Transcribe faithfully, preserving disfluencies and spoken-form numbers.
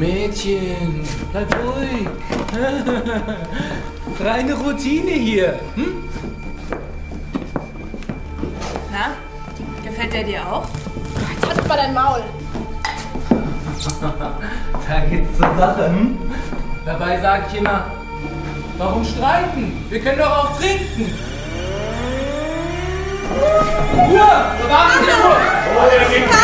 Mädchen, bleib ruhig. Reine Routine hier. Hm? Na, gefällt der dir auch? Jetzt halt mal dein Maul. Da geht's zur Sache. Hm? Dabei sag ich immer, warum streiten? Wir können doch auch trinken. Ruhe! Bewahren Sie Ruhe!